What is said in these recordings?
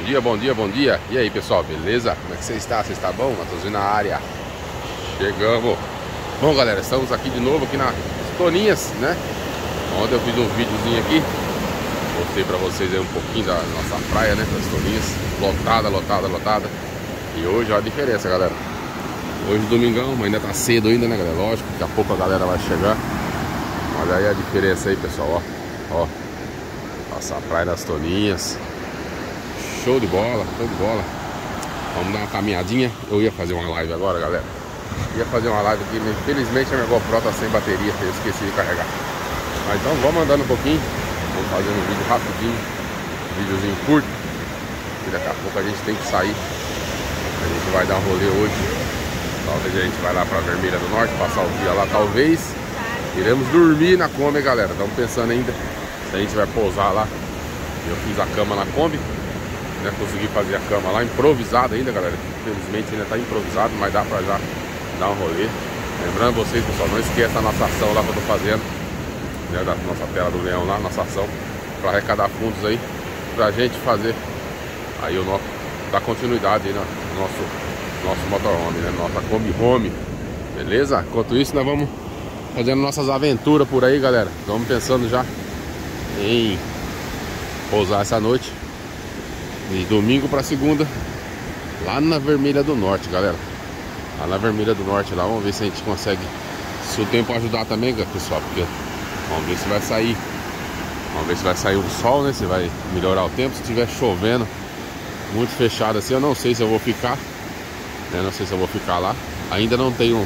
dia, bom dia, bom dia. E aí, pessoal, beleza? Como é que você está? Você está bom? Matheusinho na área. Chegamos. Bom, galera, estamos aqui de novo aqui nas Toninhas, né? Ontem eu fiz um videozinho aqui. Mostrei pra vocês aí um pouquinho da nossa praia, né? Das Toninhas. Lotada. E hoje, olha a diferença, galera. Hoje, domingão, mas ainda tá cedo ainda, né, galera? Lógico, daqui a pouco a galera vai chegar. Olha aí a diferença aí, pessoal, ó. Nossa praia das Toninhas. Show de bola. Vamos dar uma caminhadinha. Eu ia fazer uma live agora, galera. Ia fazer uma live aqui, mas infelizmente a minha GoPro tá sem bateria. Eu esqueci de carregar. Mas então vamos andando um pouquinho. Vamos fazendo um vídeo rapidinho. Um videozinho curto. E daqui a pouco a gente tem que sair. A gente vai dar um rolê hoje. Talvez a gente vai lá pra Vermelha do Norte, passar o dia lá, talvez. Iremos dormir na Kombi, galera. Estamos pensando ainda se a gente vai pousar lá. Eu fiz a cama na Kombi, né? Consegui fazer a cama lá, improvisada ainda, galera. Infelizmente ainda tá improvisado, mas dá pra já dar um rolê. Lembrando vocês, pessoal, não esqueça a nossa ação lá que eu tô fazendo, né? Da nossa tela do leão lá, nossa ação pra arrecadar fundos aí, pra gente fazer aí o nosso, dar continuidade aí no nosso motorhome, né? Nossa Kombi Home, beleza? Enquanto isso, nós vamos fazendo nossas aventuras por aí, galera. Estamos pensando já em pousar essa noite, de domingo para segunda, lá na Vermelha do Norte, galera. Lá na Vermelha do Norte, lá, vamos ver se a gente consegue, se o tempo ajudar também, pessoal, porque vamos ver se vai sair. Vamos ver se vai sair o sol, né? Se vai melhorar o tempo. Se estiver chovendo, muito fechado assim, eu não sei se eu vou ficar, né? Não sei se eu vou ficar lá. Ainda não tenho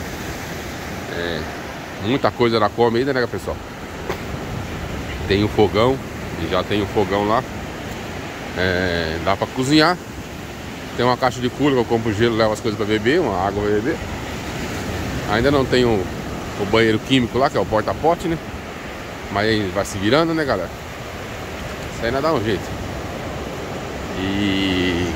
muita coisa na Kombi ainda, né, pessoal? Tem o fogão, e já tem o fogão lá. Dá pra cozinhar. Tem uma caixa de cooler que eu compro gelo, levo as coisas pra beber, uma água pra beber. Ainda não tem o banheiro químico lá, que é o porta-pote, né? Mas aí vai se virando, né, galera? Isso ainda dá um jeito. E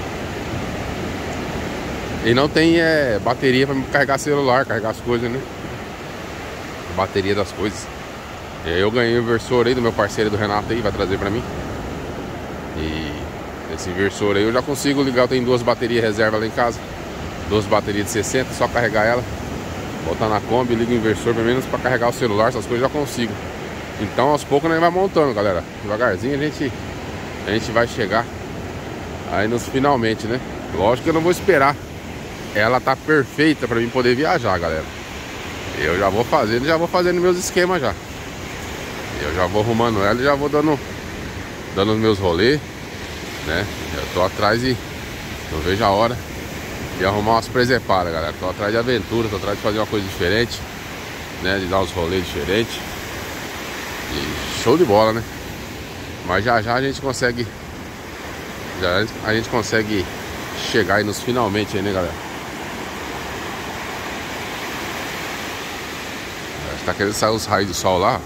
não tem bateria pra carregar celular, carregar as coisas, né? Bateria das coisas. Eu ganhei o inversor aí do meu parceiro, do Renato aí, vai trazer pra mim. E esse inversor aí eu já consigo ligar. Eu tenho duas baterias reserva lá em casa, duas baterias de 60, só carregar ela, botar na Kombi, liga o inversor pelo menos pra carregar o celular, essas coisas eu já consigo. Então aos poucos a gente vai montando, galera. Devagarzinho a gente vai chegar aí nos finalmente, né? Lógico que eu não vou esperar ela tá perfeita pra mim poder viajar, galera. Eu já vou fazendo meus esquemas já. Eu já vou arrumando ela e já vou dando os meus rolês, né? Eu tô atrás e não vejo a hora de arrumar umas presepadas, galera. Tô atrás de aventura, tô atrás de fazer uma coisa diferente, né? De dar uns rolês diferentes. E show de bola, né? Mas já a gente consegue, a gente consegue chegar aí nos finalmente aí, né, galera? Tá querendo sair os raios do sol lá.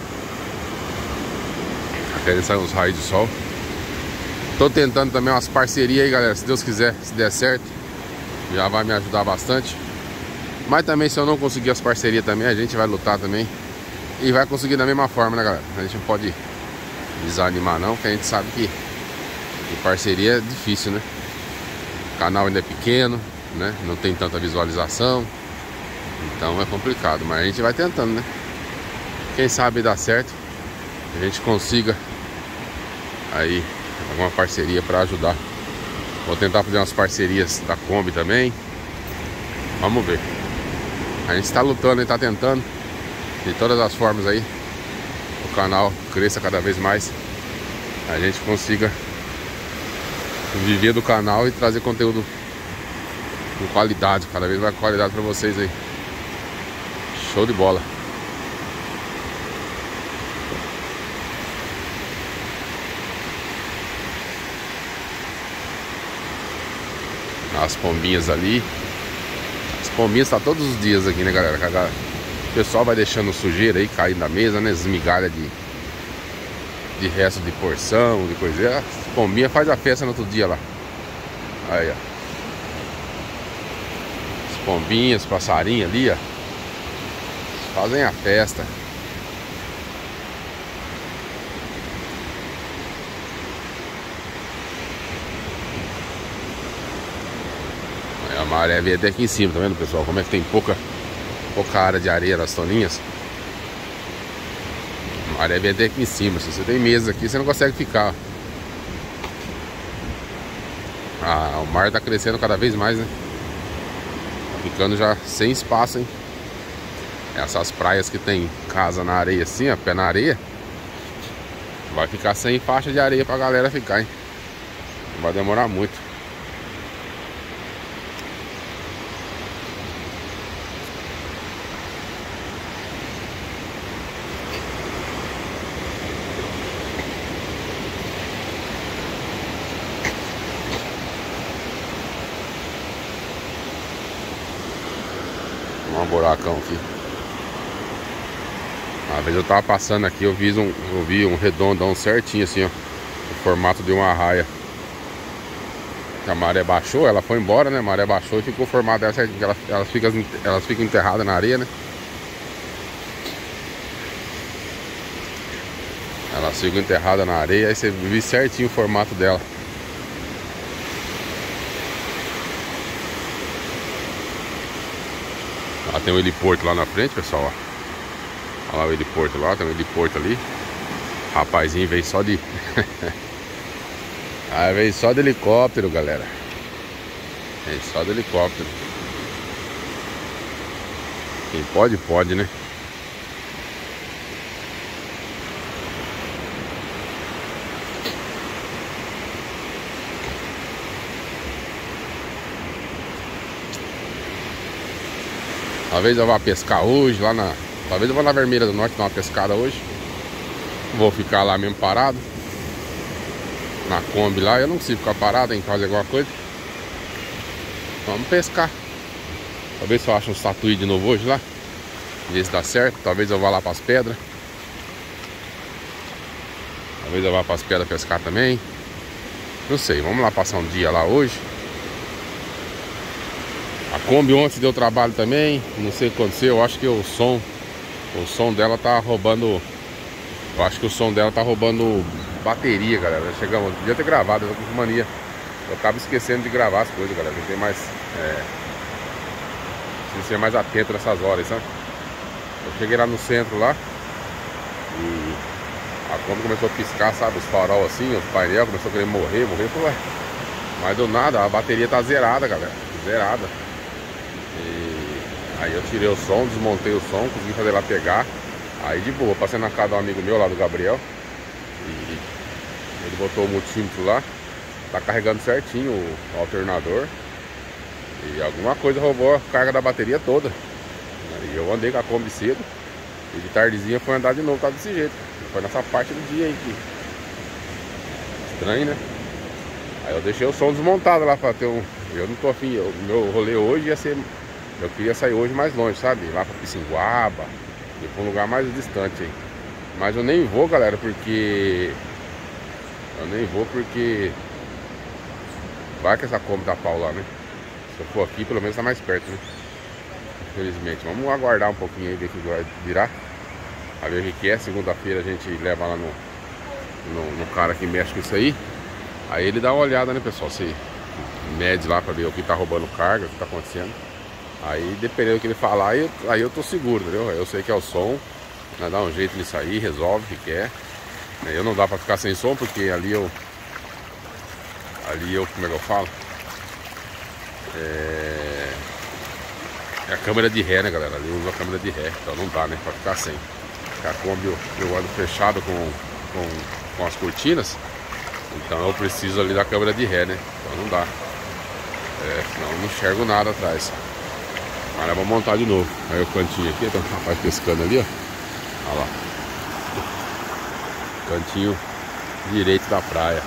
Tá querendo sair os raios do sol. Tô tentando também umas parcerias aí, galera. Se Deus quiser, se der certo, já vai me ajudar bastante. Mas também, se eu não conseguir as parcerias também, a gente vai lutar também. E vai conseguir da mesma forma, né, galera? A gente não pode desanimar não, porque a gente sabe que parceria é difícil, né? O canal ainda é pequeno, né? Não tem tanta visualização. Então é complicado, mas a gente vai tentando, né? Quem sabe dá certo, a gente consiga aí alguma parceria para ajudar. Vou tentar fazer umas parcerias da Kombi também. Vamos ver. A gente está lutando e está tentando de todas as formas aí o canal cresça cada vez mais, a gente consiga viver do canal e trazer conteúdo com qualidade, cada vez mais qualidade para vocês aí. Show de bola. As pombinhas ali. As pombinhas tá todos os dias aqui, né, galera? O pessoal vai deixando sujeira aí, caindo na mesa, né? As migalhas de resto de porção, de coisa. As pombinhas faz a festa no outro dia lá. Aí, ó. As pombinhas, passarinhos ali, ó. Fazem a festa. maré vem até aqui em cima, tá vendo, pessoal? Como é que tem pouca área de areia nas toninhas. A maré vem até aqui em cima. Se você tem mesa aqui, você não consegue ficar. O mar tá crescendo cada vez mais, né? Tá ficando já sem espaço, hein? Essas praias que tem casa na areia assim, ó, pé na areia, vai ficar sem faixa de areia pra galera ficar, hein? Não vai demorar muito. Um buracão aqui. Uma vez eu tava passando aqui, eu vi um redondão certinho assim, ó, o formato de uma arraia. A maré baixou, ela foi embora, né? A maré baixou e ficou formada essa, elas ficam enterradas na areia, né? Elas ficam enterradas na areia, aí você viu certinho o formato dela. Tem um heliporto lá na frente, pessoal, ó. Olha lá o heliporto lá, tem um heliporto ali. Rapazinho veio só de... Aí veio só de helicóptero, galera. Veio só de helicóptero. Quem pode, pode, né? Talvez eu vá pescar hoje lá na... Talvez eu vá na Vermelha do Norte dar uma pescada hoje. Vou ficar lá mesmo parado na Kombi lá. Eu não consigo ficar parado, tem que fazer alguma coisa. Vamos pescar. Talvez eu ache um tatuí de novo hoje lá. Ver se dá certo. Talvez eu vá lá para as pedras. Talvez eu vá para as pedras pescar também. Não sei, vamos lá passar um dia lá hoje. A Kombi ontem deu trabalho também. Não sei o que aconteceu. Eu acho que o som dela tá roubando. Eu acho que o som dela tá roubando bateria, galera. Chegamos, devia ter gravado, eu tô com mania. Eu acabo esquecendo de gravar as coisas, galera. Tem mais. Preciso ser mais atento nessas horas, sabe? Eu cheguei lá no centro lá. E a Kombi começou a piscar, sabe? Os farol assim, os painel começou a querer morrer. Falei, ué. Mas do nada, a bateria tá zerada, galera. Zerada. E aí eu tirei o som, desmontei o som, consegui fazer lá pegar. Aí de boa, passei na casa de um amigo meu lá do Gabriel. E ele botou o multímetro lá. Tá carregando certinho o alternador. E alguma coisa roubou a carga da bateria toda. E eu andei com a Kombi cedo. E de tardezinha foi andar de novo, tá desse jeito. Foi nessa parte do dia aí que... Estranho, né? Aí eu deixei o som desmontado lá pra ter um... Eu não tô afim, o meu rolê hoje ia ser... Eu queria sair hoje mais longe, sabe? Lá pra Pissinguaba, ir pra um lugar mais distante aí. Mas eu nem vou, galera, porque... Vai que essa Kombi dá pau lá, né? Se eu for aqui, pelo menos tá mais perto, né? Infelizmente. Vamos aguardar um pouquinho aí, ver o que vai virar. A ver o que é. Segunda-feira a gente leva lá no cara que mexe com isso aí. Aí ele dá uma olhada, né, pessoal? Se mede lá pra ver o que tá roubando carga, o que tá acontecendo. Aí, dependendo do que ele falar, aí eu tô seguro, entendeu? Eu sei que é o som, né? Dá um jeito nisso aí, resolve o que quer. Eu não dá pra ficar sem som, porque ali eu, como é que eu falo? É a câmera de ré, né, galera? Ali eu uso a câmera de ré, então não dá, né, pra ficar sem. Porque a Kombi eu ando fechado com as cortinas, então eu preciso ali da câmera de ré, né? Então não dá. Senão eu não enxergo nada atrás. Mas vamos montar de novo. Aí o cantinho aqui, tem um rapaz pescando ali, ó. Olha lá. Cantinho direito da praia.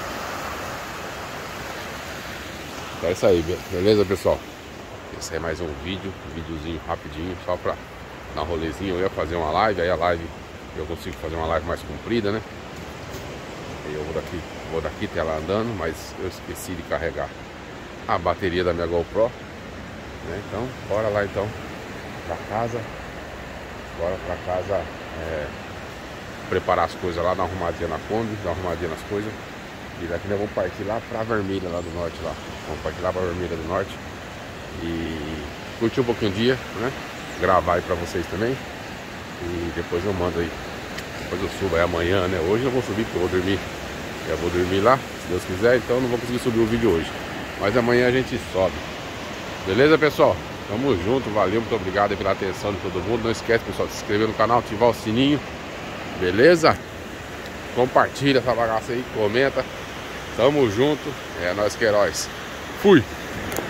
Então é isso aí, beleza, pessoal? Esse é mais um videozinho rapidinho, só pra dar um rolezinho. Eu ia fazer uma live, aí a live eu consigo fazer uma live mais comprida, né? Aí eu vou daqui até lá andando, mas eu esqueci de carregar a bateria da minha GoPro, né? Então, bora lá então pra casa. Bora pra casa preparar as coisas lá, dar uma arrumadinha na Kombi, dar uma arrumadinha nas coisas. E daqui nós vamos partir lá pra Vermelha lá do Norte lá. Vamos partir lá pra Vermelha do Norte. E curtir um pouquinho o dia, né? Gravar aí pra vocês também. E depois eu mando aí. Depois eu subo aí amanhã, né? Hoje eu vou subir porque eu vou dormir. Já vou dormir lá, se Deus quiser. Então eu não vou conseguir subir o vídeo hoje. Mas amanhã a gente sobe. Beleza, pessoal? Tamo junto, valeu, muito obrigado aí pela atenção de todo mundo. Não esquece, pessoal, de se inscrever no canal, ativar o sininho. Beleza? Compartilha essa bagaça aí, comenta. Tamo junto. É nós que heróis. Fui!